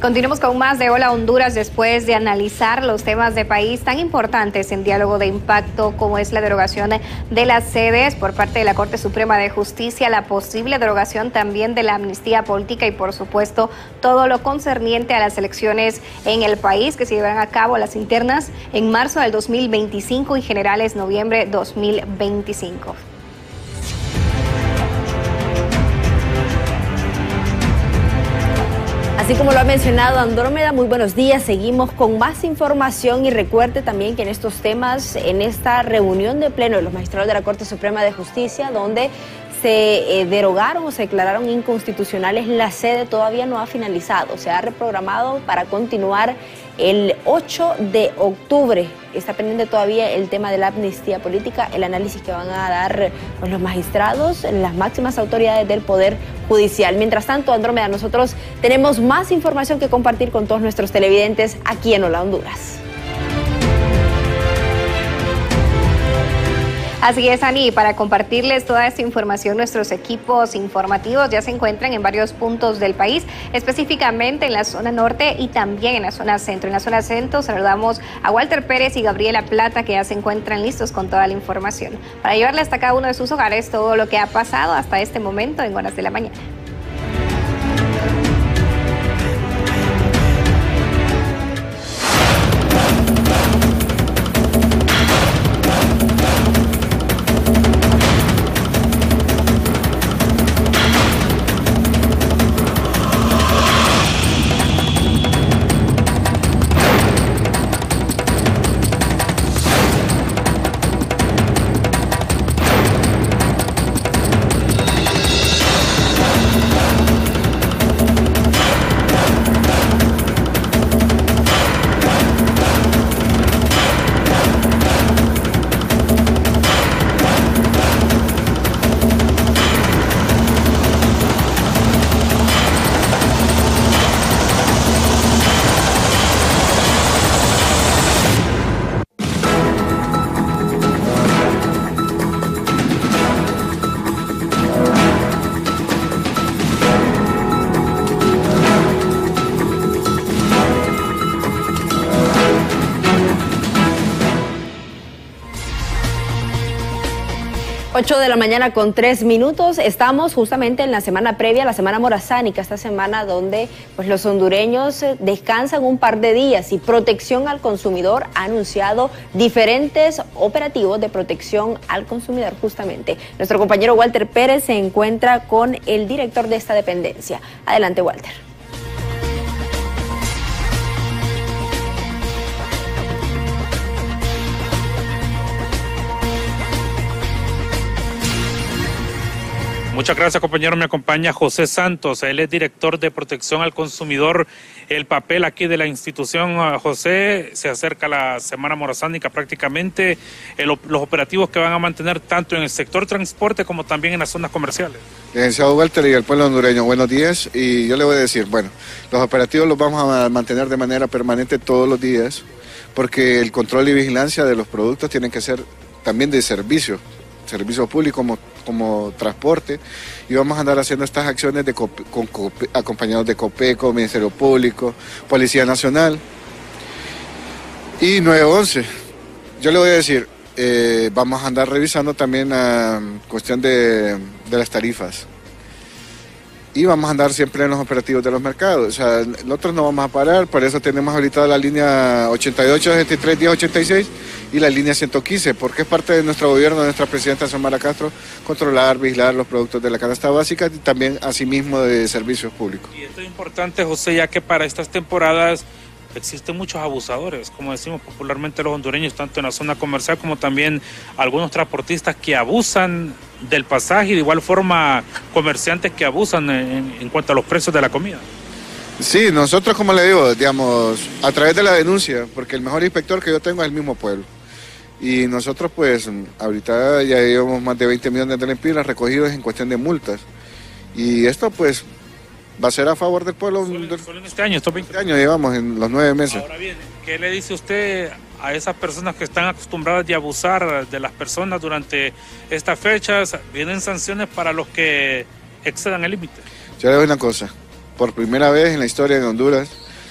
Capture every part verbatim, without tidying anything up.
Continuamos con más de Hola Honduras después de analizar los temas de país tan importantes en diálogo de impacto como es la derogación de las sedes por parte de la Corte Suprema de Justicia, la posible derogación también de la amnistía política y por supuesto todo lo concerniente a las elecciones en el país que se llevarán a cabo, las internas en marzo del dos mil veinticinco y generales noviembre dos mil veinticinco. Así como lo ha mencionado Andrómeda, muy buenos días. Seguimos con más información y recuerde también que en estos temas, en esta reunión de pleno de los magistrados de la Corte Suprema de Justicia, donde se eh, derogaron o se declararon inconstitucionales, la sede todavía no ha finalizado. Se ha reprogramado para continuar el ocho de octubre. Está pendiente todavía el tema de la amnistía política, el análisis que van a dar pues, los magistrados, las máximas autoridades del Poder Judicial. Mientras tanto, Andrómeda, nosotros tenemos más información que compartir con todos nuestros televidentes aquí en Hola Honduras. Así es, Ani, para compartirles toda esta información, nuestros equipos informativos ya se encuentran en varios puntos del país, específicamente en la zona norte y también en la zona centro. En la zona centro saludamos a Walter Pérez y Gabriela Plata, que ya se encuentran listos con toda la información para llevarle hasta cada uno de sus hogares todo lo que ha pasado hasta este momento en horas de la mañana. ocho de la mañana con tres minutos. Estamos justamente en la semana previa a la Semana Morazánica, esta semana donde pues, los hondureños descansan un par de días y Protección al Consumidor ha anunciado diferentes operativos de protección al consumidor justamente. Nuestro compañero Walter Pérez se encuentra con el director de esta dependencia. Adelante, Walter. Muchas gracias, compañero. Me acompaña José Santos, él es director de Protección al Consumidor. El papel aquí de la institución, José, se acerca la Semana Morazánica prácticamente, el, los operativos que van a mantener tanto en el sector transporte como también en las zonas comerciales. Licenciado Walter y el pueblo hondureño, buenos días. Y yo le voy a decir, bueno, los operativos los vamos a mantener de manera permanente todos los días, porque el control y vigilancia de los productos tienen que ser también de servicio, servicio público como, como transporte, y vamos a andar haciendo estas acciones de, con, con, acompañados de COPECO, Ministerio Público, Policía Nacional y nueve once. Yo le voy a decir, eh, vamos a andar revisando también la cuestión de, de las tarifas. Y vamos a andar siempre en los operativos de los mercados. O sea, nosotros no vamos a parar, por eso tenemos ahorita la línea ochenta y ocho, ochenta y tres, diez, ochenta y seis y la línea ciento quince, porque es parte de nuestro gobierno, de nuestra presidenta Xiomara Castro, controlar, vigilar los productos de la canasta básica y también asimismo de servicios públicos. Y esto es importante, José, ya que para estas temporadas existen muchos abusadores, como decimos popularmente los hondureños, tanto en la zona comercial como también algunos transportistas que abusan del pasaje y de igual forma comerciantes que abusan en, en cuanto a los precios de la comida. Sí, nosotros, como le digo, digamos, a través de la denuncia, porque el mejor inspector que yo tengo es el mismo pueblo. Y nosotros pues ahorita ya llevamos más de veinte millones de lempiras recogidos en cuestión de multas. Y esto pues va a ser a favor del pueblo. Solo, solo en este año, estos veinte años llevamos en los nueve meses. Ahora bien, ¿qué le dice usted a esas personas que están acostumbradas de abusar de las personas durante estas fechas? ¿Vienen sanciones para los que excedan el límite? Yo le doy una cosa, por primera vez en la historia de Honduras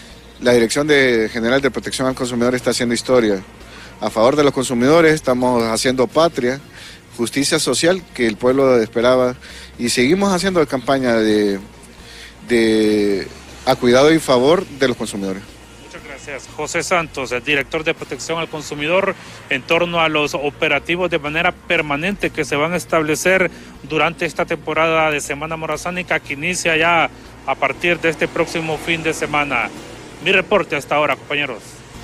La Dirección de General de Protección al Consumidor está haciendo historia. A favor de los consumidores, estamos haciendo patria, justicia social que el pueblo esperaba y seguimos haciendo campaña de, de a cuidado y favor de los consumidores. Muchas gracias. José Santos, el director de Protección al Consumidor, en torno a los operativos de manera permanente que se van a establecer durante esta temporada de Semana Morazánica que inicia ya a partir de este próximo fin de semana. Mi reporte hasta ahora, compañeros.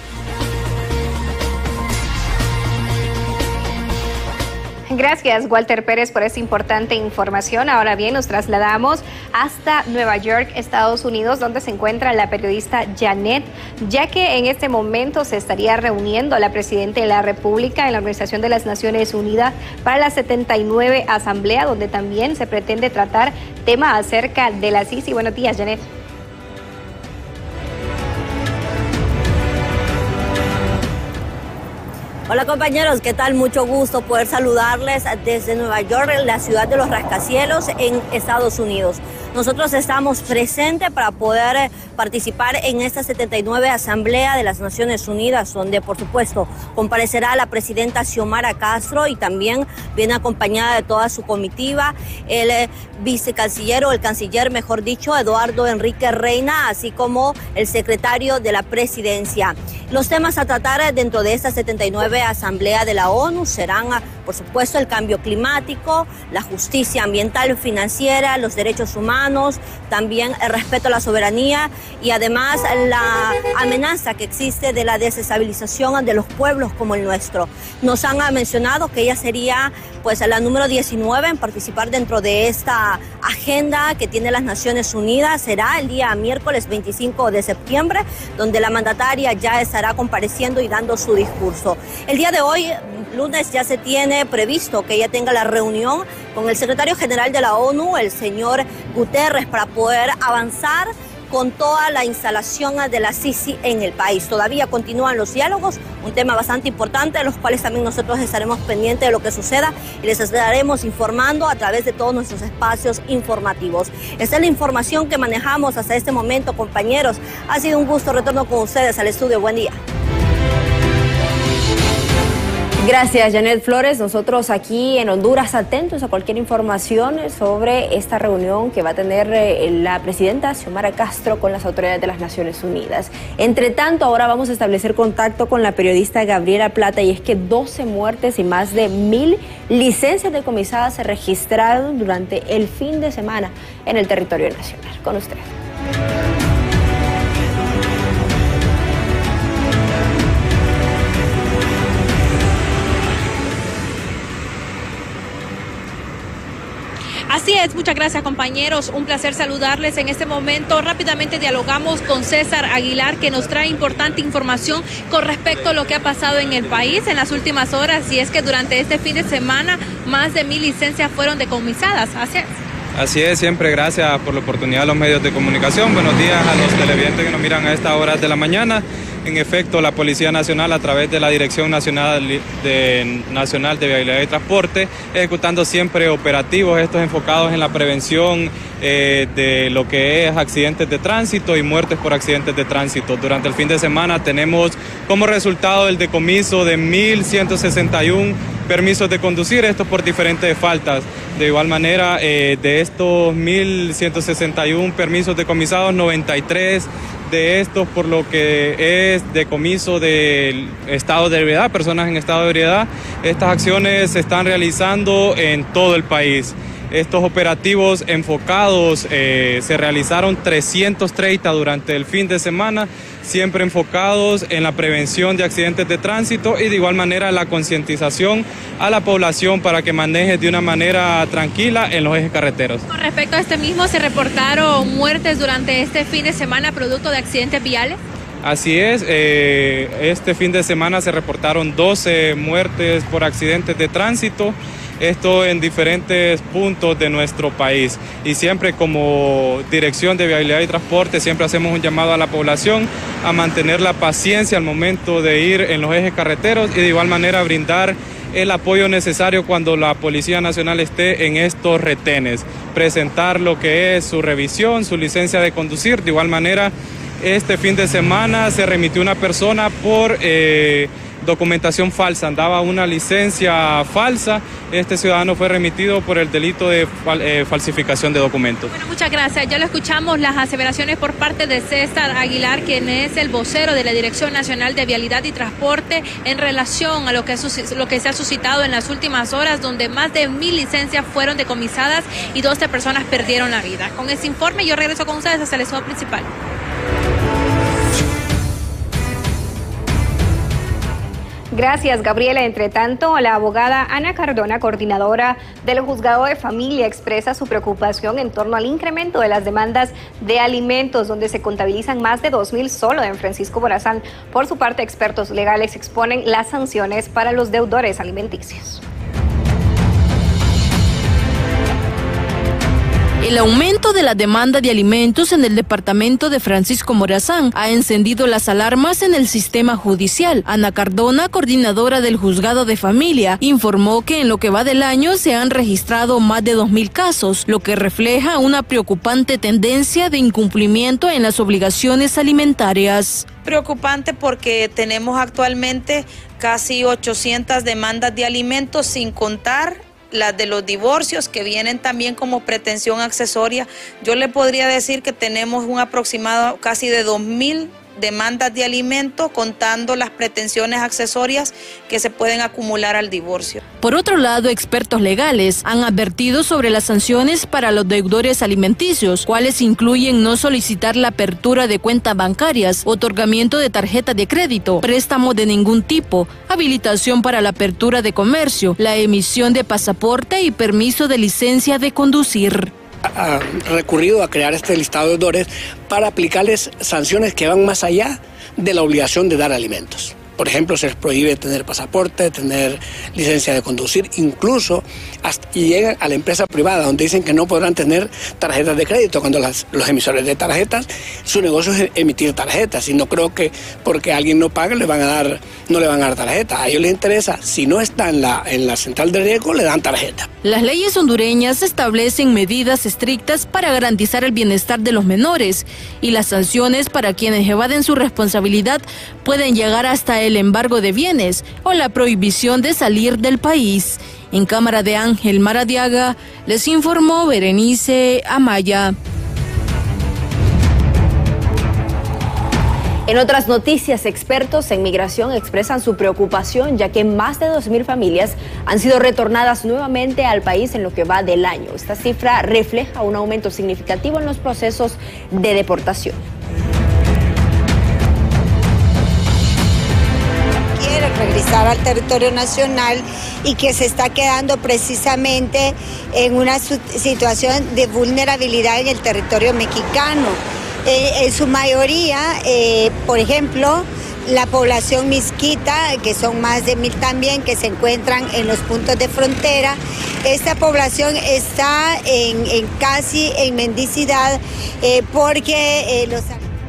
Gracias, Walter Pérez, por esta importante información. Ahora bien, nos trasladamos hasta Nueva York, Estados Unidos, donde se encuentra la periodista Janet, ya que en este momento se estaría reuniendo la presidenta de la República en la Organización de las Naciones Unidas para la setenta y nueve Asamblea, donde también se pretende tratar temas acerca de la C I C I. Buenos días, Janet. Hola compañeros, ¿qué tal? Mucho gusto poder saludarles desde Nueva York, la ciudad de los rascacielos en Estados Unidos. Nosotros estamos presentes para poder participar en esta setenta y nueve Asamblea de las Naciones Unidas, donde por supuesto comparecerá la presidenta Xiomara Castro y también viene acompañada de toda su comitiva, el vicecanciller o el canciller, mejor dicho, Eduardo Enrique Reina, así como el secretario de la presidencia. Los temas a tratar dentro de esta setenta y nueve Asamblea de la ONU serán, por supuesto, el cambio climático, la justicia ambiental, financiera, los derechos humanos, también el respeto a la soberanía y además la amenaza que existe de la desestabilización de los pueblos como el nuestro. Nos han mencionado que ella sería pues la número diecinueve en participar dentro de esta agenda que tiene las Naciones Unidas. Será el día miércoles veinticinco de septiembre, donde la mandataria ya estará compareciendo y dando su discurso. El día de hoy, lunes, ya se tiene previsto que ella tenga la reunión con el secretario general de la ONU, el señor Guterres, para poder avanzar con toda la instalación de la C I C I en el país. Todavía continúan los diálogos, un tema bastante importante, de los cuales también nosotros estaremos pendientes de lo que suceda y les estaremos informando a través de todos nuestros espacios informativos. Esta es la información que manejamos hasta este momento, compañeros. Ha sido un gusto, retorno con ustedes al estudio. Buen día. Gracias, Janet Flores. Nosotros aquí en Honduras atentos a cualquier información sobre esta reunión que va a tener la presidenta Xiomara Castro con las autoridades de las Naciones Unidas. Entre tanto, ahora vamos a establecer contacto con la periodista Gabriela Plata, y es que doce muertes y más de mil licencias decomisadas se registraron durante el fin de semana en el territorio nacional. Con usted. Así es, muchas gracias compañeros, un placer saludarles en este momento. Rápidamente dialogamos con César Aguilar, que nos trae importante información con respecto a lo que ha pasado en el país en las últimas horas, y es que durante este fin de semana más de mil licencias fueron decomisadas. Así es. Así es, siempre gracias por la oportunidad a los medios de comunicación. Buenos días a los televidentes que nos miran a estas horas de la mañana. En efecto, la Policía Nacional, a través de la Dirección Nacional de, Nacional de Vialidad y Transporte, ejecutando siempre operativos, estos enfocados en la prevención eh, de lo que es accidentes de tránsito y muertes por accidentes de tránsito. Durante el fin de semana tenemos como resultado el decomiso de mil ciento sesenta y uno permisos de conducir, esto por diferentes faltas. De igual manera, eh, de estos mil ciento sesenta y uno permisos decomisados, noventa y tres de estos por lo que es decomiso del estado de ebriedad, personas en estado de ebriedad. Estas acciones se están realizando en todo el país. Estos operativos enfocados eh, se realizaron trescientos treinta durante el fin de semana, siempre enfocados en la prevención de accidentes de tránsito y de igual manera la concientización a la población para que maneje de una manera tranquila en los ejes carreteros. Con respecto a este mismo, ¿se reportaron muertes durante este fin de semana producto de accidentes viales? Así es, eh, este fin de semana se reportaron doce muertes por accidentes de tránsito. Esto en diferentes puntos de nuestro país, y siempre como Dirección de Vialidad y Transporte siempre hacemos un llamado a la población a mantener la paciencia al momento de ir en los ejes carreteros y de igual manera brindar el apoyo necesario cuando la Policía Nacional esté en estos retenes, presentar lo que es su revisión, su licencia de conducir. De igual manera, este fin de semana se remitió una persona por eh, documentación falsa, andaba una licencia falsa. Este ciudadano fue remitido por el delito de fal, eh, falsificación de documentos. Bueno, muchas gracias. Ya lo escuchamos, las aseveraciones por parte de César Aguilar, quien es el vocero de la Dirección Nacional de Vialidad y Transporte, en relación a lo que, lo que se ha suscitado en las últimas horas, donde más de mil licencias fueron decomisadas y doce personas perdieron la vida. Con ese informe yo regreso con ustedes hasta el estado principal. Gracias, Gabriela. Entre tanto, la abogada Ana Cardona, coordinadora del Juzgado de Familia, expresa su preocupación en torno al incremento de las demandas de alimentos, donde se contabilizan más de dos mil solo en Francisco Morazán. Por su parte, expertos legales exponen las sanciones para los deudores alimenticios. El aumento de la demanda de alimentos en el departamento de Francisco Morazán ha encendido las alarmas en el sistema judicial. Ana Cardona, coordinadora del Juzgado de Familia, informó que en lo que va del año se han registrado más de dos mil casos, lo que refleja una preocupante tendencia de incumplimiento en las obligaciones alimentarias. Preocupante porque tenemos actualmente casi ochocientas demandas de alimentos, sin contar las de los divorcios, que vienen también como pretensión accesoria. Yo le podría decir que tenemos un aproximado casi de dos mil demandas de alimentos, contando las pretensiones accesorias que se pueden acumular al divorcio. Por otro lado, expertos legales han advertido sobre las sanciones para los deudores alimenticios, cuales incluyen no solicitar la apertura de cuentas bancarias, otorgamiento de tarjeta de crédito, préstamo de ningún tipo, habilitación para la apertura de comercio, la emisión de pasaporte y permiso de licencia de conducir. Ha recurrido a crear este listado de deudores para aplicarles sanciones que van más allá de la obligación de dar alimentos. Por ejemplo, se les prohíbe tener pasaporte, tener licencia de conducir, incluso hasta, y llegan a la empresa privada, donde dicen que no podrán tener tarjetas de crédito, cuando las, los emisores de tarjetas, su negocio es emitir tarjetas, y no creo que porque alguien no paga le van a dar, no le van a dar tarjeta. A ellos les interesa, si no está en la, en la central de riesgo, le dan tarjeta. Las leyes hondureñas establecen medidas estrictas para garantizar el bienestar de los menores, y las sanciones para quienes evaden su responsabilidad pueden llegar hasta el el embargo de bienes o la prohibición de salir del país. En cámara de Ángel Maradiaga, les informó Berenice Amaya. En otras noticias, expertos en migración expresan su preocupación, ya que más de dos mil familias han sido retornadas nuevamente al país en lo que va del año. Esta cifra refleja un aumento significativo en los procesos de deportación. Regresar al territorio nacional y que se está quedando precisamente en una situación de vulnerabilidad en el territorio mexicano. Eh, en su mayoría, eh, por ejemplo, la población misquita, que son más de mil también, que se encuentran en los puntos de frontera. Esta población está en, en casi en mendicidad eh, porque eh, los...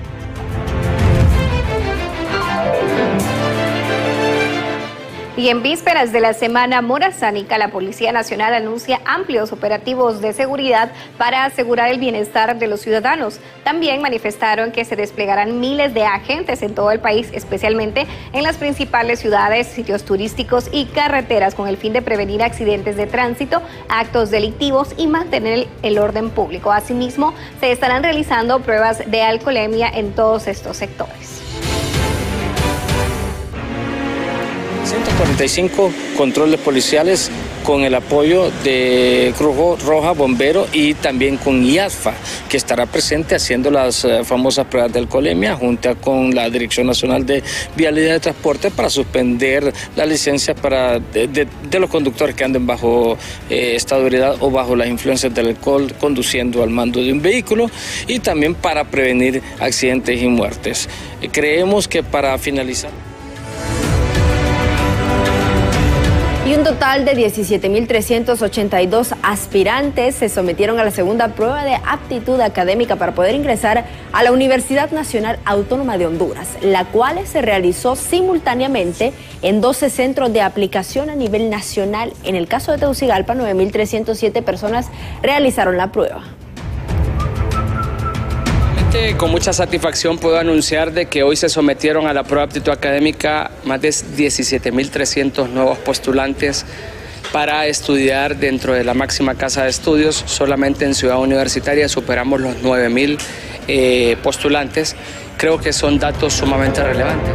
Y en vísperas de la Semana Morazánica, la Policía Nacional anuncia amplios operativos de seguridad para asegurar el bienestar de los ciudadanos. También manifestaron que se desplegarán miles de agentes en todo el país, especialmente en las principales ciudades, sitios turísticos y carreteras, con el fin de prevenir accidentes de tránsito, actos delictivos y mantener el orden público. Asimismo, se estarán realizando pruebas de alcoholemia en todos estos sectores. ciento cuarenta y cinco controles policiales con el apoyo de Cruz Roja, Bombero y también con I A S F A, que estará presente haciendo las famosas pruebas de alcoholemia junto con la Dirección Nacional de Vialidad y Transporte para suspender la licencia para de, de, de los conductores que anden bajo eh, estado de ebriedad o bajo las influencias del alcohol conduciendo al mando de un vehículo, y también para prevenir accidentes y muertes. Eh, creemos que para finalizar... Y un total de diecisiete mil trescientos ochenta y dos aspirantes se sometieron a la segunda prueba de aptitud académica para poder ingresar a la Universidad Nacional Autónoma de Honduras, la cual se realizó simultáneamente en doce centros de aplicación a nivel nacional. En el caso de Tegucigalpa, nueve mil trescientas siete personas realizaron la prueba. Realmente con mucha satisfacción puedo anunciar de que hoy se sometieron a la prueba de aptitud académica más de diecisiete mil trescientos nuevos postulantes para estudiar dentro de la máxima casa de estudios. Solamente en Ciudad Universitaria superamos los nueve mil eh, postulantes. Creo que son datos sumamente relevantes.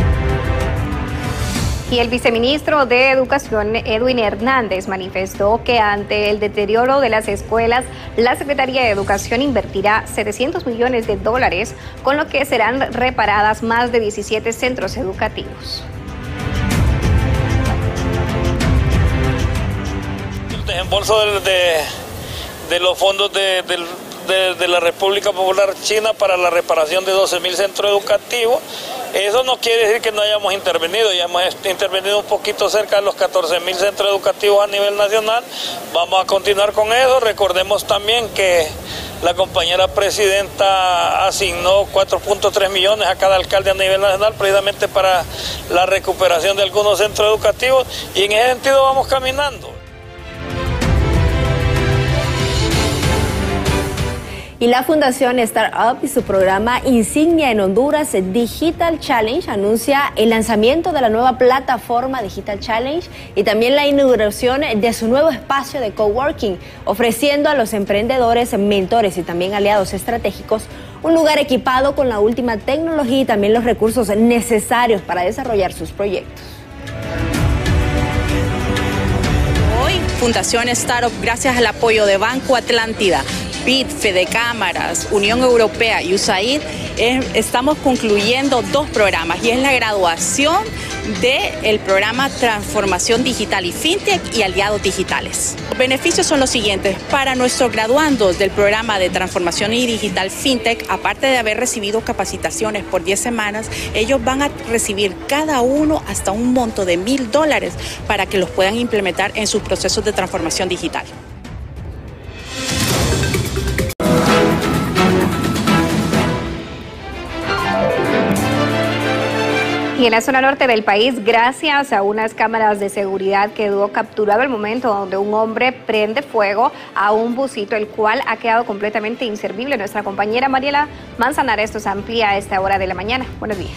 Y el viceministro de Educación, Edwin Hernández, manifestó que ante el deterioro de las escuelas, la Secretaría de Educación invertirá setecientos millones de dólares, con lo que serán reparadas más de diecisiete centros educativos. El desembolso de, de, de los fondos de, de, de, de la República Popular China para la reparación de doce mil centros educativos. Eso no quiere decir que no hayamos intervenido, ya hemos intervenido un poquito cerca de los catorce mil centros educativos a nivel nacional. Vamos a continuar con eso. Recordemos también que la compañera presidenta asignó cuatro punto tres millones a cada alcalde a nivel nacional precisamente para la recuperación de algunos centros educativos, y en ese sentido vamos caminando. Y la Fundación Startup y su programa insignia en Honduras, Digital Challenge, anuncia el lanzamiento de la nueva plataforma Digital Challenge y también la inauguración de su nuevo espacio de coworking, ofreciendo a los emprendedores, mentores y también aliados estratégicos un lugar equipado con la última tecnología y también los recursos necesarios para desarrollar sus proyectos. Hoy, Fundación Startup, gracias al apoyo de Banco Atlántida, B I D, Fedecámaras, Unión Europea y U S A I D, eh, estamos concluyendo dos programas, y es la graduación del programa Transformación Digital y FinTech y Aliados Digitales. Los beneficios son los siguientes. Para nuestros graduandos del programa de Transformación y Digital FinTech, aparte de haber recibido capacitaciones por diez semanas, ellos van a recibir cada uno hasta un monto de mil dólares para que los puedan implementar en sus procesos de transformación digital. Y en la zona norte del país, gracias a unas cámaras de seguridad, quedó capturado el momento donde un hombre prende fuego a un busito, el cual ha quedado completamente inservible. Nuestra compañera Mariela Manzanares nos amplía a esta hora de la mañana. Buenos días.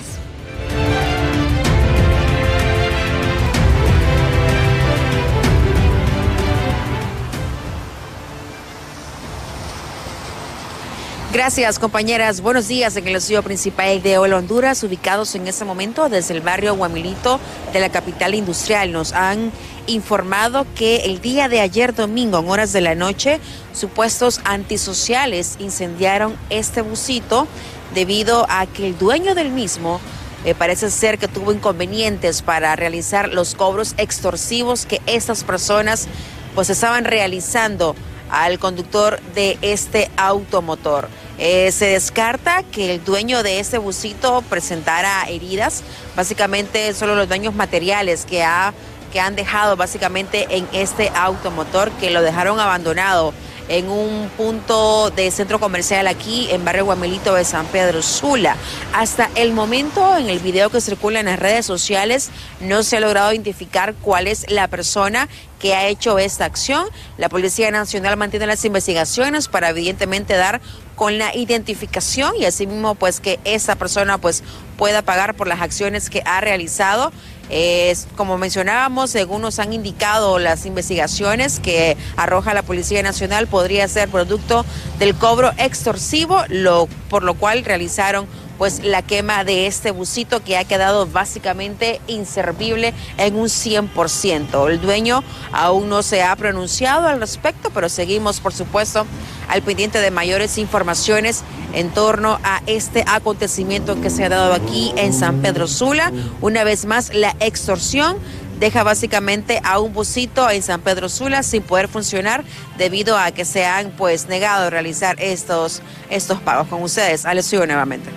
Gracias, compañeras. Buenos días. En el estudio principal de Hola Honduras, ubicados en este momento desde el barrio Guamilito de la capital industrial, nos han informado que el día de ayer domingo, en horas de la noche, supuestos antisociales incendiaron este busito debido a que el dueño del mismo eh, parece ser que tuvo inconvenientes para realizar los cobros extorsivos que estas personas pues estaban realizando al conductor de este automotor. Eh, se descarta que el dueño de este busito presentara heridas, básicamente solo los daños materiales que, ha, que han dejado básicamente en este automotor, que lo dejaron abandonado en un punto de centro comercial aquí en barrio Guamilito de San Pedro Sula. Hasta el momento, en el video que circula en las redes sociales, no se ha logrado identificar cuál es la persona que ha hecho esta acción. La Policía Nacional mantiene las investigaciones para evidentemente dar con la identificación y asimismo pues que esa persona pues pueda pagar por las acciones que ha realizado. Eh, como mencionábamos, según nos han indicado las investigaciones que arroja la Policía Nacional, podría ser producto del cobro extorsivo, lo, por lo cual realizaron pues la quema de este busito, que ha quedado básicamente inservible en un cien por ciento. El dueño aún no se ha pronunciado al respecto, pero seguimos por supuesto al pendiente de mayores informaciones en torno a este acontecimiento que se ha dado aquí en San Pedro Sula. Una vez más, la extorsión deja básicamente a un busito en San Pedro Sula sin poder funcionar debido a que se han pues negado a realizar estos, estos pagos. Con ustedes, al estudio nuevamente.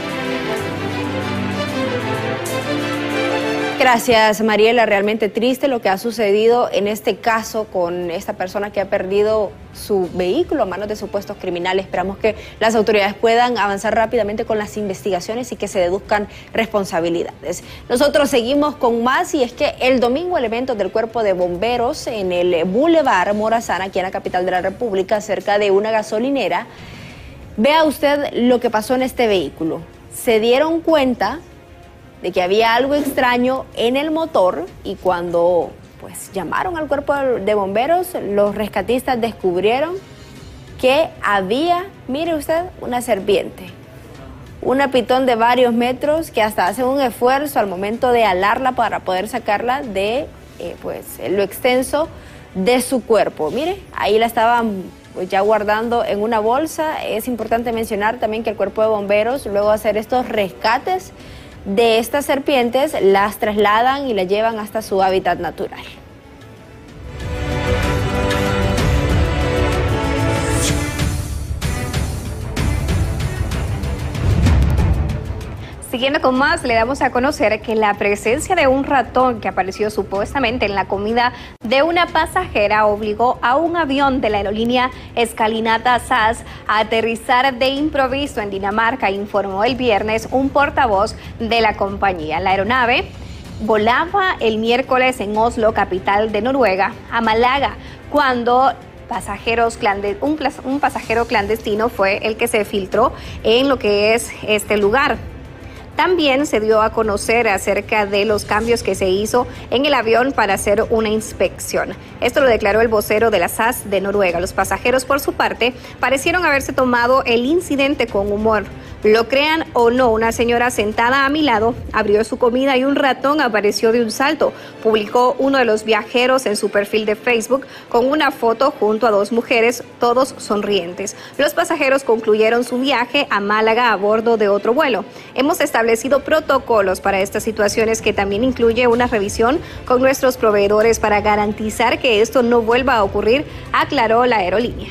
Gracias, Mariela. Realmente triste lo que ha sucedido en este caso con esta persona que ha perdido su vehículo a manos de supuestos criminales. Esperamos que las autoridades puedan avanzar rápidamente con las investigaciones y que se deduzcan responsabilidades. Nosotros seguimos con más, y es que el domingo elementos del Cuerpo de Bomberos en el Boulevard Morazán, aquí en la capital de la República, cerca de una gasolinera, Vea usted lo que pasó en este vehículo. Se dieron cuenta de que había algo extraño en el motor y cuando pues llamaron al cuerpo de bomberos, los rescatistas descubrieron que había, mire usted, una serpiente. Una pitón de varios metros que hasta hace un esfuerzo al momento de alarla para poder sacarla de eh, pues, lo extenso de su cuerpo. Mire, ahí la estaban pues, ya guardando en una bolsa. Es importante mencionar también que el cuerpo de bomberos, luego de hacer estos rescates de estas serpientes, las trasladan y las llevan hasta su hábitat natural. Siguiendo con más, le damos a conocer que la presencia de un ratón que apareció supuestamente en la comida de una pasajera obligó a un avión de la aerolínea Escalinata S A S a aterrizar de improviso en Dinamarca, informó el viernes un portavoz de la compañía. La aeronave volaba el miércoles en Oslo, capital de Noruega, a Málaga, cuando pasajeros clandest- un, un pasajero clandestino fue el que se filtró en lo que es este lugar. También se dio a conocer acerca de los cambios que se hizo en el avión para hacer una inspección. Esto lo declaró el vocero de la S A S de Noruega. Los pasajeros, por su parte, parecieron haberse tomado el incidente con humor. Lo crean o no, una señora sentada a mi lado abrió su comida y un ratón apareció de un salto, publicó uno de los viajeros en su perfil de Facebook con una foto junto a dos mujeres, todos sonrientes. Los pasajeros concluyeron su viaje a Málaga a bordo de otro vuelo. Hemos establecido protocolos para estas situaciones que también incluye una revisión con nuestros proveedores para garantizar que esto no vuelva a ocurrir, aclaró la aerolínea.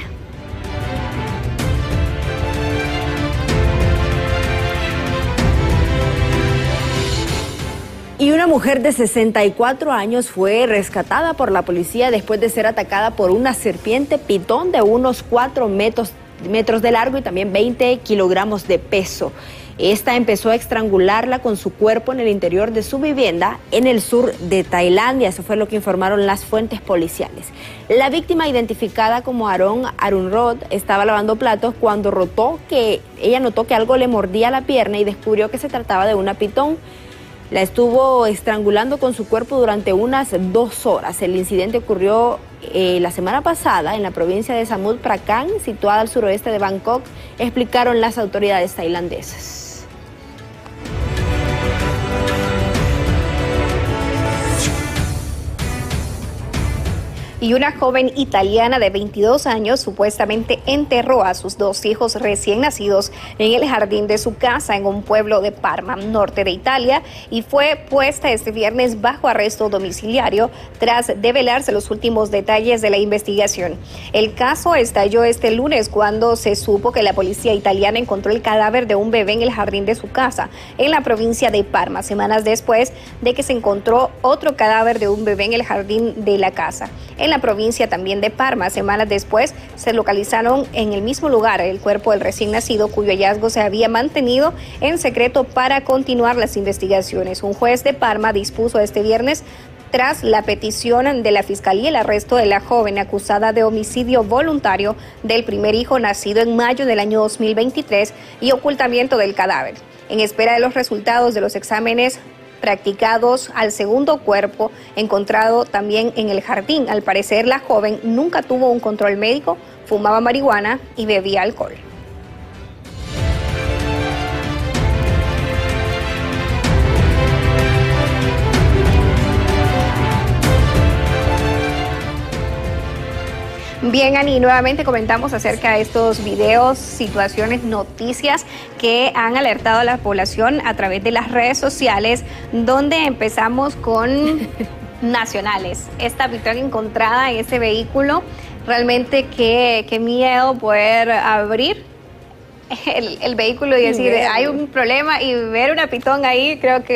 Y una mujer de sesenta y cuatro años fue rescatada por la policía después de ser atacada por una serpiente pitón de unos cuatro metros, metros de largo y también veinte kilogramos de peso. Esta empezó a estrangularla con su cuerpo en el interior de su vivienda en el sur de Tailandia. Eso fue lo que informaron las fuentes policiales. La víctima, identificada como Aaron Arunrod, estaba lavando platos cuando notó que, ella notó que algo le mordía la pierna y descubrió que se trataba de una pitón. La estuvo estrangulando con su cuerpo durante unas dos horas. El incidente ocurrió eh, la semana pasada en la provincia de Samut Prakan, situada al suroeste de Bangkok, explicaron las autoridades tailandesas. Y una joven italiana de veintidós años supuestamente enterró a sus dos hijos recién nacidos en el jardín de su casa en un pueblo de Parma, norte de Italia, y fue puesta este viernes bajo arresto domiciliario tras develarse los últimos detalles de la investigación. El caso estalló este lunes cuando se supo que la policía italiana encontró el cadáver de un bebé en el jardín de su casa en la provincia de Parma, semanas después de que se encontró otro cadáver de un bebé en el jardín de la casa. En la provincia también de Parma, semanas después, se localizaron en el mismo lugar el cuerpo del recién nacido, cuyo hallazgo se había mantenido en secreto para continuar las investigaciones. Un juez de Parma dispuso este viernes, tras la petición de la Fiscalía, el arresto de la joven acusada de homicidio voluntario del primer hijo nacido en mayo del año dos mil veintitrés y ocultamiento del cadáver. En espera de los resultados de los exámenes practicados al segundo cuerpo encontrado también en el jardín. Al parecer, la joven nunca tuvo un control médico, fumaba marihuana y bebía alcohol. Bien, Ani, nuevamente comentamos acerca de estos videos, situaciones, noticias que han alertado a la población a través de las redes sociales, donde empezamos con nacionales. Esta pitón encontrada en este vehículo, realmente qué, qué miedo poder abrir el, el vehículo y decir, hay un problema, y ver una pitón ahí, creo que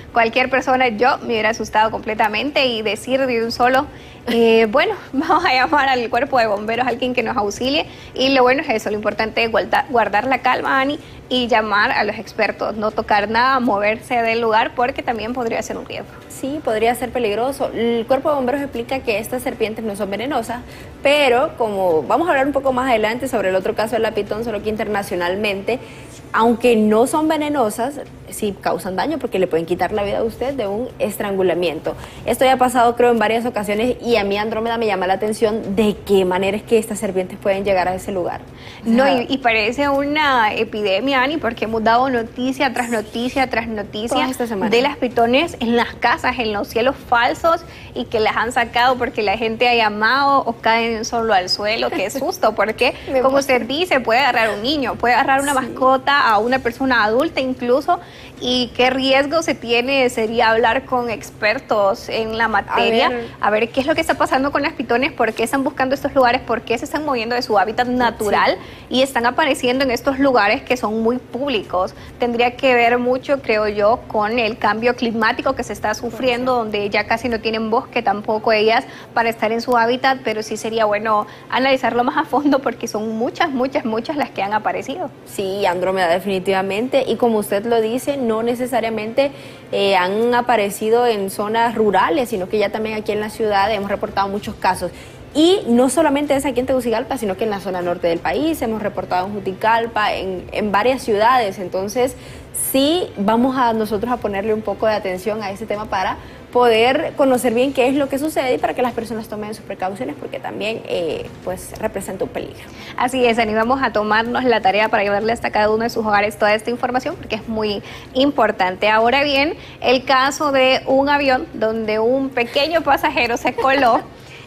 cualquier persona, yo me hubiera asustado completamente y decir de un solo, eh, bueno, vamos a llamar al cuerpo de bomberos, a alguien que nos auxilie. Y lo bueno es eso, lo importante es guardar, guardar la calma, Ani, y llamar a los expertos, no tocar nada, moverse del lugar, porque también podría ser un riesgo. Sí, podría ser peligroso. El cuerpo de bomberos explica que estas serpientes no son venenosas, pero como vamos a hablar un poco más adelante sobre el otro caso de la pitón, solo que internacionalmente, aunque no son venenosas, sí causan daño porque le pueden quitar la vida a usted de un estrangulamiento. Esto ya ha pasado creo en varias ocasiones y a mí, Andrómeda, me llama la atención de qué manera es que estas serpientes pueden llegar a ese lugar. O sea, no, y, y parece una epidemia, Ani, porque hemos dado noticia tras noticia tras noticia de las pitones en las casas, en los cielos falsos, y que las han sacado porque la gente ha llamado o caen solo al suelo. Qué susto, porque como usted dice, puede agarrar un niño, puede agarrar una sí. mascota, a una persona adulta incluso, y qué riesgo se tiene sería hablar con expertos en la materia, a ver, a ver qué es lo que está pasando con las pitones, por qué están buscando estos lugares, por qué se están moviendo de su hábitat natural sí. y están apareciendo en estos lugares que son muy públicos. Tendría que ver mucho, creo yo, con el cambio climático que se está sufriendo, donde ya casi no tienen bosque tampoco ellas para estar en su hábitat, pero sí sería bueno analizarlo más a fondo porque son muchas, muchas, muchas las que han aparecido. Sí, Andrómeda, definitivamente, y como usted lo dice, no necesariamente eh, han aparecido en zonas rurales, sino que ya también aquí en la ciudad hemos reportado muchos casos. Y no solamente es aquí en Tegucigalpa, sino que en la zona norte del país, hemos reportado en Juticalpa, en, en varias ciudades. Entonces, sí vamos a nosotros a ponerle un poco de atención a ese tema para poder conocer bien qué es lo que sucede y para que las personas tomen sus precauciones, porque también eh, pues representa un peligro. Así es, Ani, vamos a tomarnos la tarea para llevarle hasta cada uno de sus hogares toda esta información porque es muy importante. Ahora bien, el caso de un avión donde un pequeño pasajero se coló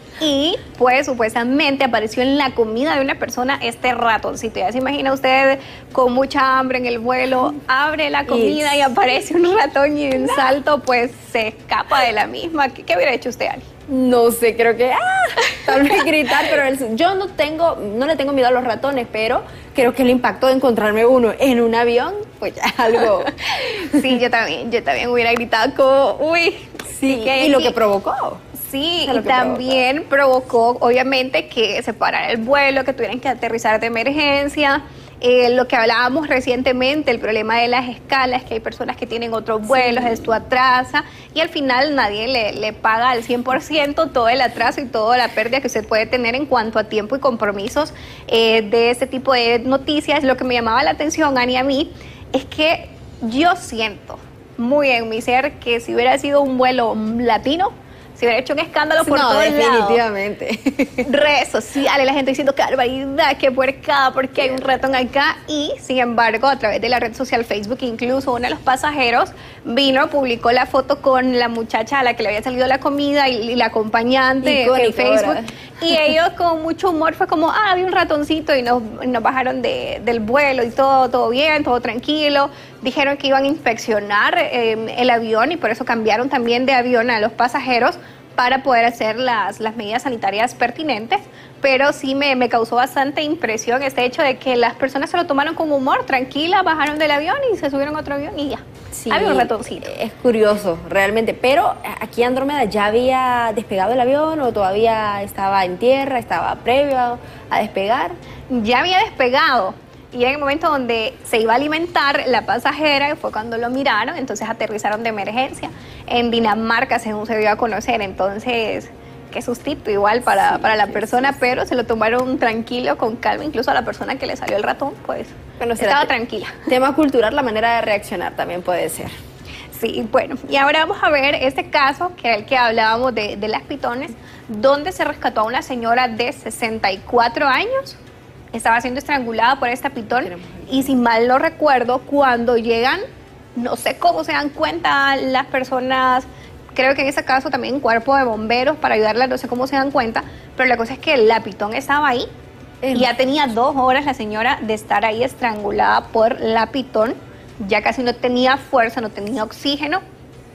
y pues supuestamente apareció en la comida de una persona este ratoncito. Ya se imagina usted con mucha hambre en el vuelo, abre la comida y, y aparece un ratón y en un salto pues se escapa de la misma. ¿Qué, qué hubiera hecho usted, Ani? No sé, creo que ah, tal vez gritar, pero el, yo no tengo, no le tengo miedo a los ratones, pero creo que el impacto de encontrarme uno en un avión, pues ya es algo. Sí, yo también, yo también hubiera gritado como, uy, sí, y lo que provocó. Sí, y también provocó, obviamente, que se parara el vuelo, que tuvieran que aterrizar de emergencia. Eh, lo que hablábamos recientemente, el problema de las escalas, que hay personas que tienen otros vuelos, sí. esto atrasa, y al final nadie le, le paga al cien por ciento todo el atraso y toda la pérdida que usted puede tener en cuanto a tiempo y compromisos eh, de este tipo de noticias. Lo que me llamaba la atención, Ani, a mí, es que yo siento muy en mi ser que si hubiera sido un vuelo latino, se hubiera hecho un escándalo por no, todo el lado. definitivamente. Redes sociales, la gente diciendo qué barbaridad, qué puercada, porque hay un ratón acá. Y, sin embargo, a través de la red social Facebook, incluso uno de los pasajeros vino, publicó la foto con la muchacha a la que le había salido la comida y, y la acompañante en Facebook. Ahora. Y ellos con mucho humor fue como, ah, había un ratoncito y nos, nos bajaron de, del vuelo y todo, todo bien, todo tranquilo. Dijeron que iban a inspeccionar eh, el avión y por eso cambiaron también de avión a los pasajeros para poder hacer las, las medidas sanitarias pertinentes, pero sí me, me causó bastante impresión este hecho de que las personas se lo tomaron con humor, tranquila, bajaron del avión y se subieron a otro avión y ya, sí, había un ratoncito. Es curioso, realmente, pero aquí Andrómeda, ¿ya había despegado el avión o todavía estaba en tierra, estaba previo a despegar? Ya había despegado. Y en el momento donde se iba a alimentar la pasajera, fue cuando lo miraron, entonces aterrizaron de emergencia en Dinamarca, según se dio a conocer. Entonces, qué sustito igual para, sí, para la sí, persona, sí, pero se lo tomaron tranquilo, con calma. Incluso a la persona que le salió el ratón, pues bueno, estaba tranquila. Tema cultural, la manera de reaccionar también puede ser. Sí, bueno, y ahora vamos a ver este caso, que era el que hablábamos de, de las pitones, donde se rescató a una señora de sesenta y cuatro años. Estaba siendo estrangulada por esta pitón y si mal no recuerdo, cuando llegan, no sé cómo se dan cuenta las personas, creo que en ese caso también cuerpo de bomberos para ayudarla, no sé cómo se dan cuenta, pero la cosa es que la pitón estaba ahí y ya tenía dos horas la señora de estar ahí estrangulada por la pitón, ya casi no tenía fuerza, no tenía oxígeno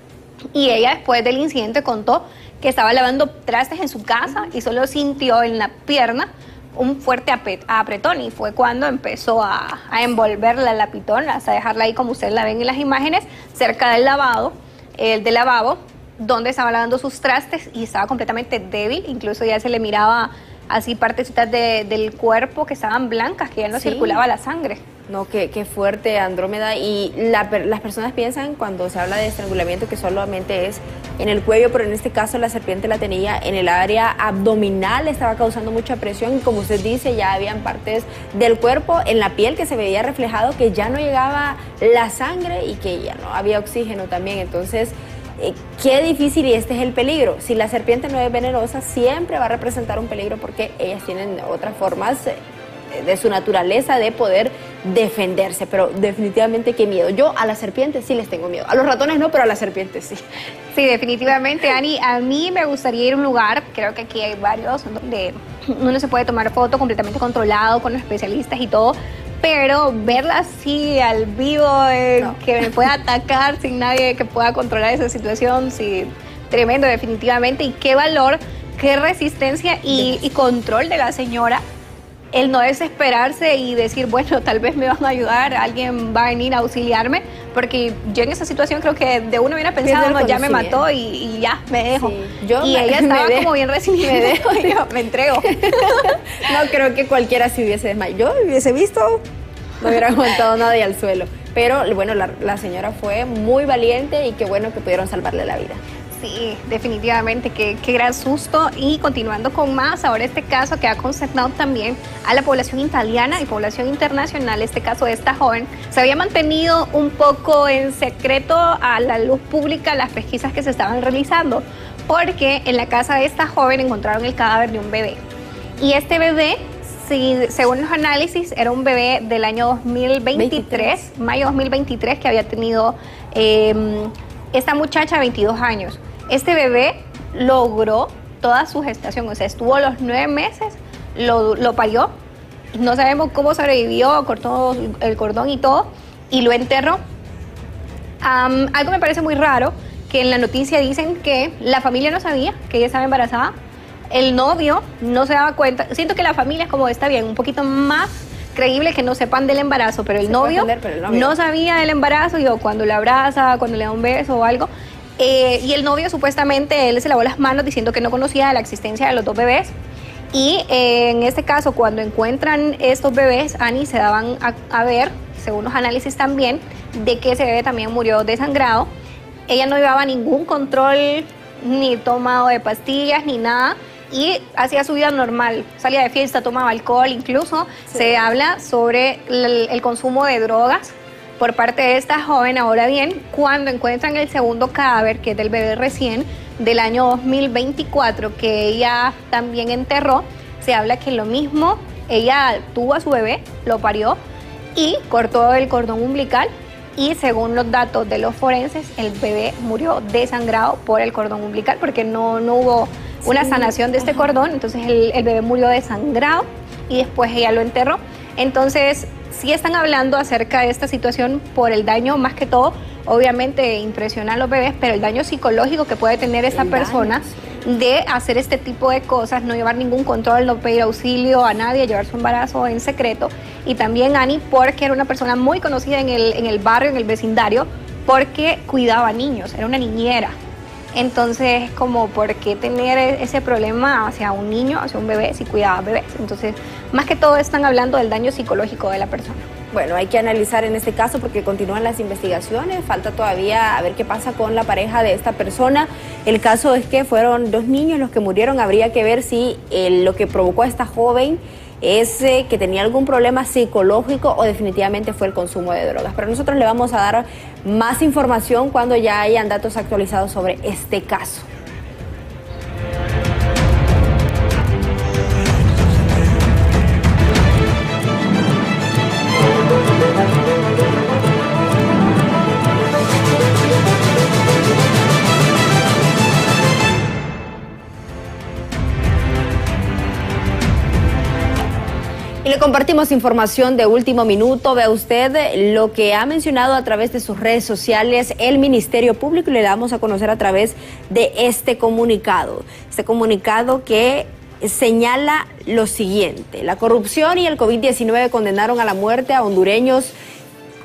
y ella después del incidente contó que estaba lavando trastes en su casa y solo sintió en la pierna un fuerte apretón y fue cuando empezó a, a envolverla la pitón hasta dejarla ahí como ustedes la ven en las imágenes cerca del lavado. el del lavabo, donde estaba lavando sus trastes y estaba completamente débil, incluso ya se le miraba así partecitas de, del cuerpo que estaban blancas, que ya no sí. circulaba la sangre. No, qué, qué fuerte, Andrómeda. Y la, las personas piensan cuando se habla de estrangulamiento que solamente es en el cuello, pero en este caso la serpiente la tenía en el área abdominal, estaba causando mucha presión y como usted dice, ya habían partes del cuerpo en la piel que se veía reflejado que ya no llegaba la sangre y que ya no había oxígeno también. Entonces, eh, qué difícil, y este es el peligro. Si la serpiente no es venenosa, siempre va a representar un peligro porque ellas tienen otras formas eh, de su naturaleza de poder defenderse, pero definitivamente qué miedo. Yo a las serpientes sí les tengo miedo, a los ratones no, pero a las serpientes sí. Sí, definitivamente, Ani, a mí me gustaría ir a un lugar, creo que aquí hay varios, donde uno se puede tomar foto completamente controlado con los especialistas y todo, pero verla así al vivo, eh, no. que me pueda atacar sin nadie que pueda controlar esa situación, sí, tremendo definitivamente, y qué valor, qué resistencia y, y control de la señora. El no desesperarse y decir, bueno, tal vez me van a ayudar, alguien va a venir a auxiliarme, porque yo en esa situación creo que de uno hubiera pensado, no, ya me mató y, y ya, me dejo. Sí. Yo y me, ella estaba como bien resiliente, me dejo y yo me entrego. No creo que cualquiera se hubiese desmayado. Yo hubiese visto, no hubiera aguantado nadie al suelo. Pero bueno, la, la señora fue muy valiente y qué bueno que pudieron salvarle la vida. Sí, definitivamente, qué, qué gran susto. Y continuando con más, ahora este caso que ha consternado también a la población italiana y población internacional, este caso de esta joven, se había mantenido un poco en secreto a la luz pública las pesquisas que se estaban realizando, porque en la casa de esta joven encontraron el cadáver de un bebé. Y este bebé, sí, según los análisis, era un bebé del año dos mil veintitrés, mayo dos mil veintitrés, que había tenido eh, esta muchacha veintidós años. Este bebé logró toda su gestación, o sea, estuvo los nueve meses, lo, lo parió, no sabemos cómo sobrevivió, cortó el cordón y todo, y lo enterró. Um, algo me parece muy raro, que en la noticia dicen que la familia no sabía que ella estaba embarazada, el novio no se daba cuenta. Siento que la familia es como, está bien, un poquito más creíble que no sepan del embarazo, pero el, novio, entender, pero el novio no sabía del embarazo, y cuando le abraza, cuando le da un beso o algo. Eh, y el novio supuestamente, él se lavó las manos diciendo que no conocía la existencia de los dos bebés. Y eh, en este caso, cuando encuentran estos bebés, Ani, se daban a, a ver, según los análisis también, de que ese bebé también murió desangrado. Ella no llevaba ningún control, ni tomado de pastillas, ni nada, y hacía su vida normal, salía de fiesta, tomaba alcohol, incluso sí. Se habla sobre el, el consumo de drogas por parte de esta joven. Ahora bien, cuando encuentran el segundo cadáver, que es del bebé recién, del año dos mil veinticuatro, que ella también enterró, se habla que lo mismo, ella tuvo a su bebé, lo parió y cortó el cordón umbilical, y según los datos de los forenses, el bebé murió desangrado por el cordón umbilical, porque no, no hubo una sí. sanación de este Ajá. cordón, entonces el, el bebé murió desangrado y después ella lo enterró. Entonces, sí están hablando acerca de esta situación por el daño, más que todo, obviamente impresiona a los bebés, pero el daño psicológico que puede tener esa el persona daño, sí. de hacer este tipo de cosas, no llevar ningún control, no pedir auxilio a nadie, llevar su embarazo en secreto. Y también Ani, porque era una persona muy conocida en el, en el barrio, en el vecindario, porque cuidaba niños, era una niñera. Entonces, como, ¿por qué tener ese problema hacia un niño, hacia un bebé, si cuidaba bebés? Entonces, más que todo están hablando del daño psicológico de la persona. Bueno, hay que analizar en este caso porque continúan las investigaciones, falta todavía a ver qué pasa con la pareja de esta persona. El caso es que fueron dos niños los que murieron, habría que ver si eh, lo que provocó a esta joven es eh, que tenía algún problema psicológico o definitivamente fue el consumo de drogas. Pero nosotros le vamos a dar más información cuando ya hayan datos actualizados sobre este caso. Y le compartimos información de último minuto. Vea usted lo que ha mencionado a través de sus redes sociales el Ministerio Público y le damos a conocer a través de este comunicado. Este comunicado que señala lo siguiente: la corrupción y el COVID diecinueve condenaron a la muerte a hondureños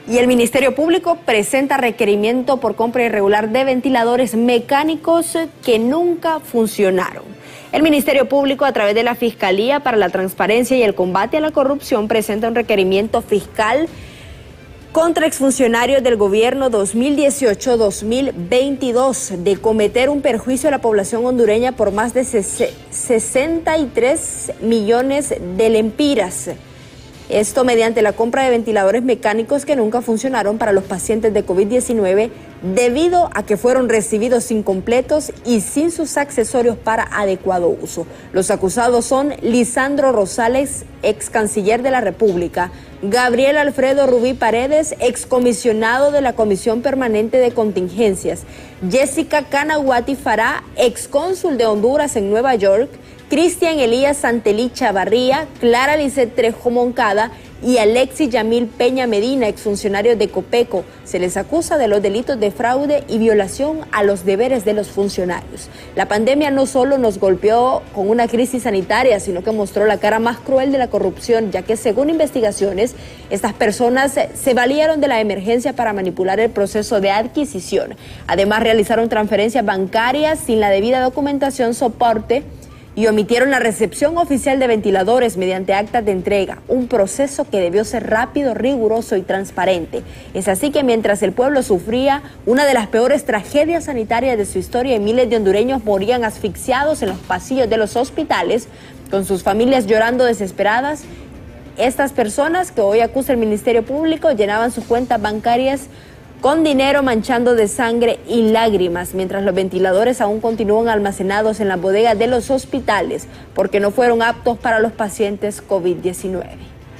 Y el Ministerio Público presenta requerimiento por compra irregular de ventiladores mecánicos que nunca funcionaron. El Ministerio Público, a través de la Fiscalía para la Transparencia y el Combate a la Corrupción, presenta un requerimiento fiscal contra exfuncionarios del gobierno dos mil dieciocho a dos mil veintidós de cometer un perjuicio a la población hondureña por más de sesenta y tres millones de lempiras. Esto mediante la compra de ventiladores mecánicos que nunca funcionaron para los pacientes de COVID diecinueve debido a que fueron recibidos incompletos y sin sus accesorios para adecuado uso. Los acusados son Lisandro Rosales, ex canciller de la República, Gabriel Alfredo Rubí Paredes, excomisionado de la Comisión Permanente de Contingencias, Jessica Canaguati Fará, excónsul de Honduras en Nueva York, Cristian Elías Santelí Chavarría, Clara Lisset Trejo Moncada y Alexis Yamil Peña Medina, exfuncionarios de Copeco. Se les acusa de los delitos de fraude y violación a los deberes de los funcionarios. La pandemia no solo nos golpeó con una crisis sanitaria, sino que mostró la cara más cruel de la corrupción, ya que según investigaciones, estas personas se valieron de la emergencia para manipular el proceso de adquisición. Además, realizaron transferencias bancarias sin la debida documentación, soporte, y omitieron la recepción oficial de ventiladores mediante actas de entrega, un proceso que debió ser rápido, riguroso y transparente. Es así que mientras el pueblo sufría una de las peores tragedias sanitarias de su historia y miles de hondureños morían asfixiados en los pasillos de los hospitales, con sus familias llorando desesperadas, estas personas que hoy acusa el Ministerio Público llenaban sus cuentas bancarias con dinero manchando de sangre y lágrimas, mientras los ventiladores aún continúan almacenados en las bodegas de los hospitales porque no fueron aptos para los pacientes COVID diecinueve.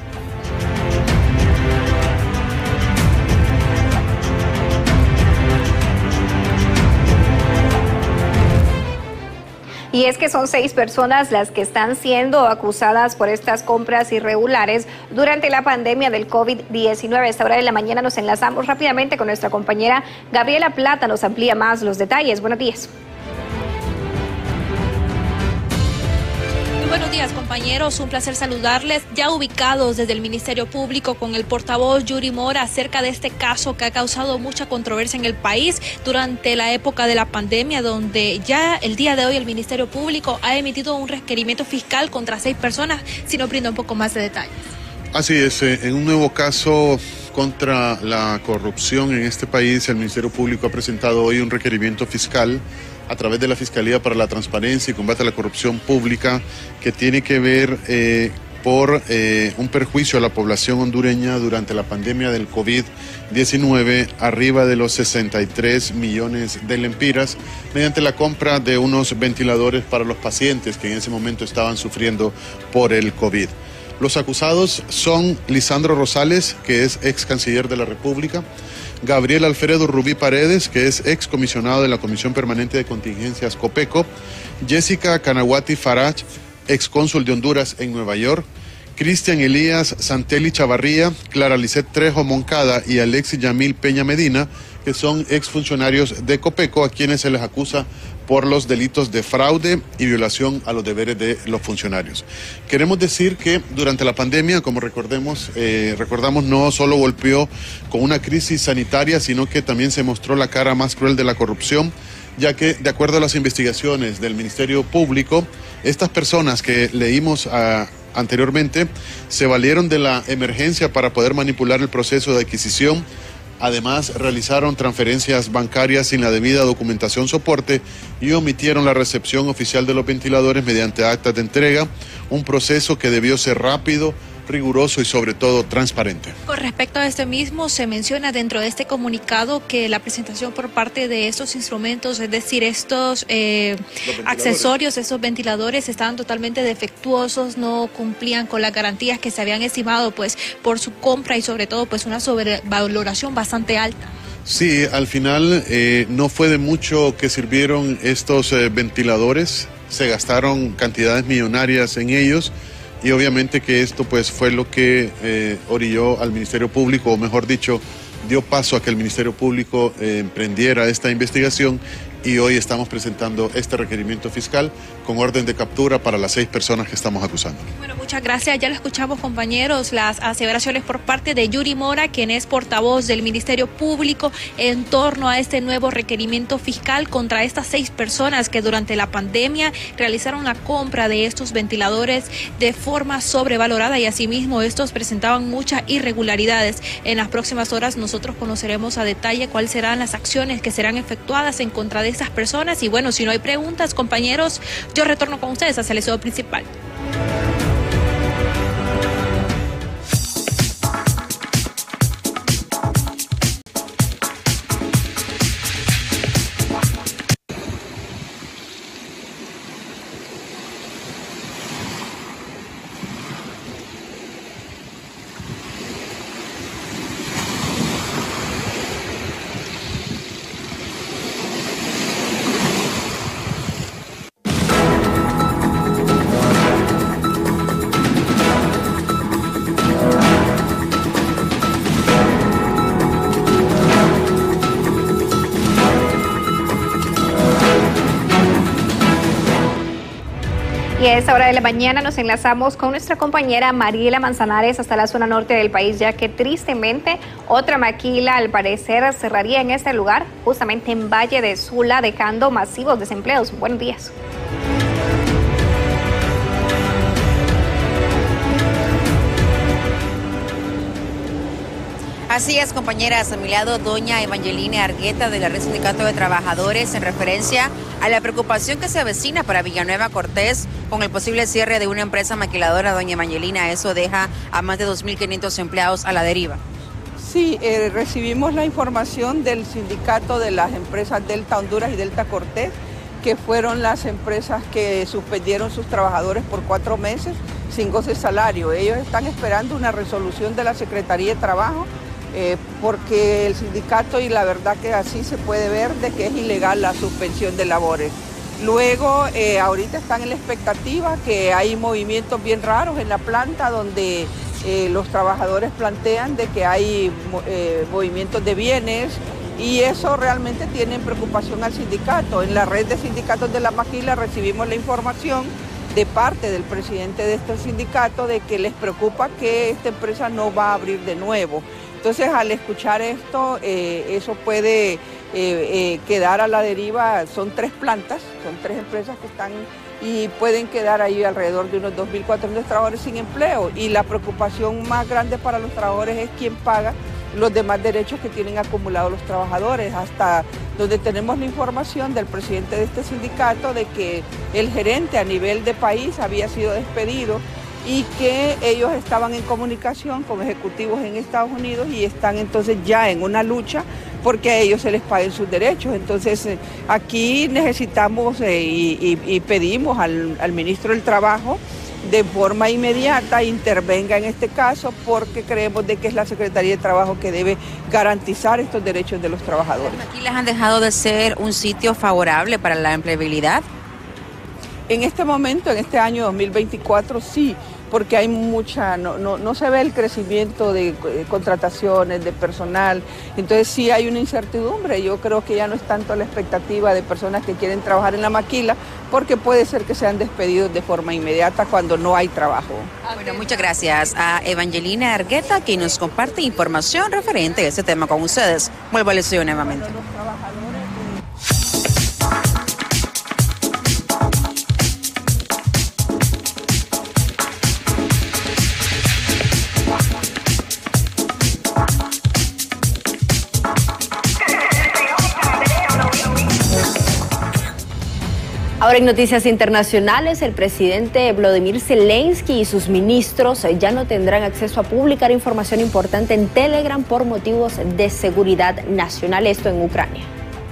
Y es que son seis personas las que están siendo acusadas por estas compras irregulares durante la pandemia del COVID diecinueve. A esta hora de la mañana nos enlazamos rápidamente con nuestra compañera Gabriela Plata. Nos amplía más los detalles. Buenos días. Buenos días, compañeros, un placer saludarles. Ya ubicados desde el Ministerio Público con el portavoz Yuri Mora acerca de este caso que ha causado mucha controversia en el país durante la época de la pandemia, donde ya el día de hoy el Ministerio Público ha emitido un requerimiento fiscal contra seis personas. Si nos brinda un poco más de detalles. Así es, en un nuevo caso contra la corrupción en este país, el Ministerio Público ha presentado hoy un requerimiento fiscal a través de la Fiscalía para la Transparencia y Combate a la Corrupción Pública, que tiene que ver eh, por eh, un perjuicio a la población hondureña durante la pandemia del COVID diecinueve, arriba de los sesenta y tres millones de lempiras, mediante la compra de unos ventiladores para los pacientes que en ese momento estaban sufriendo por el COVID. Los acusados son Lisandro Rosales, que es ex canciller de la República, Gabriel Alfredo Rubí Paredes, que es ex comisionado de la Comisión Permanente de Contingencias Copeco, Jessica Canaguati Farach, ex cónsul de Honduras en Nueva York, Cristian Elías Santelí Chavarría, Clara Lisset Trejo Moncada y Alexis Yamil Peña Medina, que son exfuncionarios de Copeco, a quienes se les acusa por los delitos de fraude y violación a los deberes de los funcionarios. Queremos decir que durante la pandemia, como recordemos, eh, recordamos, no solo golpeó con una crisis sanitaria, sino que también se mostró la cara más cruel de la corrupción, ya que, de acuerdo a las investigaciones del Ministerio Público, estas personas que leímos a anteriormente se valieron de la emergencia para poder manipular el proceso de adquisición. Además, realizaron transferencias bancarias sin la debida documentación soporte y omitieron la recepción oficial de los ventiladores mediante actas de entrega, un proceso que debió ser rápido, riguroso y sobre todo transparente. Con respecto a este mismo, se menciona dentro de este comunicado que la presentación por parte de estos instrumentos, es decir, estos eh, accesorios, estos ventiladores, estaban totalmente defectuosos, no cumplían con las garantías que se habían estimado pues por su compra y sobre todo pues una sobrevaloración bastante alta. Sí, al final eh, no fue de mucho que sirvieron estos eh, ventiladores, se gastaron cantidades millonarias en ellos. Y obviamente que esto pues fue lo que eh, orilló al Ministerio Público, o mejor dicho, dio paso a que el Ministerio Público eh, emprendiera esta investigación y hoy estamos presentando este requerimiento fiscal con orden de captura para las seis personas que estamos acusando. Bueno, muchas gracias. Ya lo escuchamos, compañeros, las aseveraciones por parte de Yuri Mora, quien es portavoz del Ministerio Público en torno a este nuevo requerimiento fiscal contra estas seis personas que durante la pandemia realizaron la compra de estos ventiladores de forma sobrevalorada y asimismo estos presentaban muchas irregularidades. En las próximas horas nosotros conoceremos a detalle cuáles serán las acciones que serán efectuadas en contra de estas personas y bueno, si no hay preguntas, compañeros, yo retorno con ustedes hacia el estudio principal. Y a esta hora de la mañana nos enlazamos con nuestra compañera Mariela Manzanares hasta la zona norte del país, ya que tristemente otra maquila al parecer cerraría en este lugar, justamente en Valle de Sula, dejando masivos desempleos. Buenos días. Así es, compañeras, a mi lado doña Evangelina Argueta de la Red Sindicato de Trabajadores en referencia a la preocupación que se avecina para Villanueva Cortés con el posible cierre de una empresa maquiladora. Doña Evangelina, eso deja a más de dos mil quinientos empleados a la deriva. Sí, eh, recibimos la información del sindicato de las empresas Delta Honduras y Delta Cortés, que fueron las empresas que suspendieron sus trabajadores por cuatro meses sin goce de salario. Ellos están esperando una resolución de la Secretaría de Trabajo, Eh, porque el sindicato, y la verdad que así se puede ver, de que es ilegal la suspensión de labores. Luego, eh, ahorita están en la expectativa que hay movimientos bien raros en la planta donde eh, los trabajadores plantean de que hay eh, movimientos de bienes y eso realmente tiene preocupación al sindicato. En la red de sindicatos de La Maquila recibimos la información de parte del presidente de este sindicato de que les preocupa que esta empresa no va a abrir de nuevo. Entonces, al escuchar esto, eh, eso puede eh, eh, quedar a la deriva. Son tres plantas, son tres empresas que están y pueden quedar ahí alrededor de unos dos mil cuatrocientos trabajadores sin empleo. Y la preocupación más grande para los trabajadores es quién paga los demás derechos que tienen acumulados los trabajadores, hasta donde tenemos la información del presidente de este sindicato de que el gerente a nivel de país había sido despedido y que ellos estaban en comunicación con ejecutivos en Estados Unidos y están entonces ya en una lucha porque a ellos se les paguen sus derechos. Entonces eh, aquí necesitamos eh, y, y, y pedimos al, al ministro del Trabajo de forma inmediata intervenga en este caso porque creemos de que es la Secretaría de Trabajo que debe garantizar estos derechos de los trabajadores. ¿Aquí les han dejado de ser un sitio favorable para la empleabilidad? En este momento, en este año dos mil veinticuatro, sí, porque hay mucha, no, no, no se ve el crecimiento de, de contrataciones, de personal, entonces sí hay una incertidumbre. Yo creo que ya no es tanto la expectativa de personas que quieren trabajar en la maquila, porque puede ser que sean despedidos de forma inmediata cuando no hay trabajo. Bueno, muchas gracias a Evangelina Argueta, que nos comparte información referente a este tema con ustedes. Vuelvo al estudio nuevamente. Ahora en noticias internacionales, el presidente Volodymyr Zelensky y sus ministros ya no tendrán acceso a publicar información importante en Telegram por motivos de seguridad nacional, esto en Ucrania.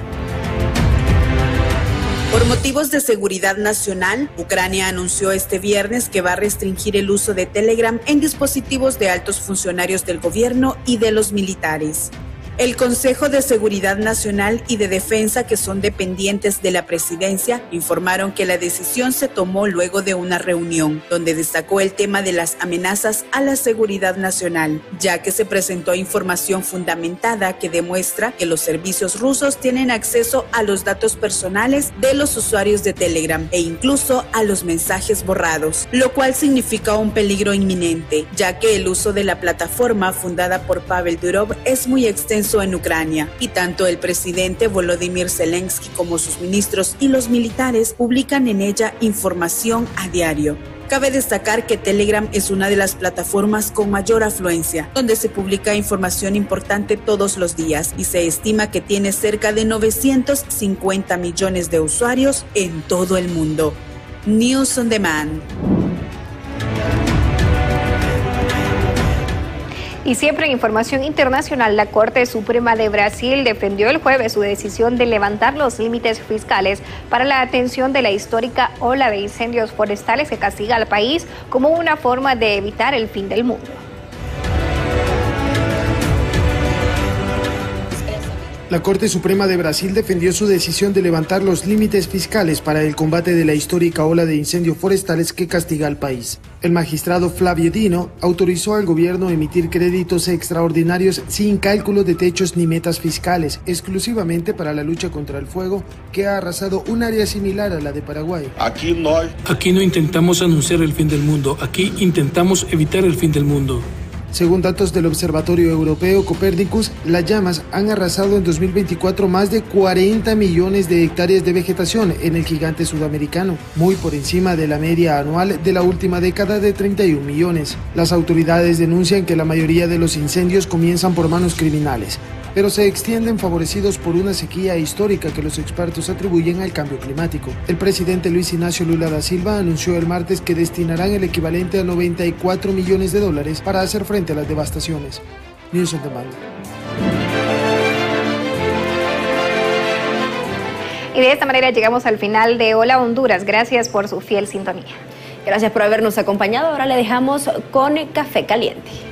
Por motivos de seguridad nacional, Ucrania anunció este viernes que va a restringir el uso de Telegram en dispositivos de altos funcionarios del gobierno y de los militares. El Consejo de Seguridad Nacional y de Defensa, que son dependientes de la presidencia, informaron que la decisión se tomó luego de una reunión, donde destacó el tema de las amenazas a la seguridad nacional, ya que se presentó información fundamentada que demuestra que los servicios rusos tienen acceso a los datos personales de los usuarios de Telegram e incluso a los mensajes borrados, lo cual significa un peligro inminente, ya que el uso de la plataforma fundada por Pavel Durov es muy extenso en Ucrania, y tanto el presidente Volodymyr Zelensky como sus ministros y los militares publican en ella información a diario. Cabe destacar que Telegram es una de las plataformas con mayor afluencia, donde se publica información importante todos los días y se estima que tiene cerca de novecientos cincuenta millones de usuarios en todo el mundo. News on Demand. Y siempre en información internacional, la Corte Suprema de Brasil defendió el jueves su decisión de levantar los límites fiscales para la atención de la histórica ola de incendios forestales que castiga al país como una forma de evitar el fin del mundo. La Corte Suprema de Brasil defendió su decisión de levantar los límites fiscales para el combate de la histórica ola de incendios forestales que castiga al país. El magistrado Flávio Dino autorizó al gobierno a emitir créditos extraordinarios sin cálculo de techos ni metas fiscales, exclusivamente para la lucha contra el fuego, que ha arrasado un área similar a la de Paraguay. Aquí no, aquí no intentamos anunciar el fin del mundo, aquí intentamos evitar el fin del mundo. Según datos del Observatorio Europeo Copernicus, las llamas han arrasado en dos mil veinticuatro más de cuarenta millones de hectáreas de vegetación en el gigante sudamericano, muy por encima de la media anual de la última década de treinta y un millones. Las autoridades denuncian que la mayoría de los incendios comienzan por manos criminales, pero se extienden favorecidos por una sequía histórica que los expertos atribuyen al cambio climático. El presidente Luis Ignacio Lula da Silva anunció el martes que destinarán el equivalente a noventa y cuatro millones de dólares para hacer frente a las devastaciones. News on Demand. Y de esta manera llegamos al final de Hola Honduras. Gracias por su fiel sintonía. Gracias por habernos acompañado. Ahora le dejamos con Café Caliente.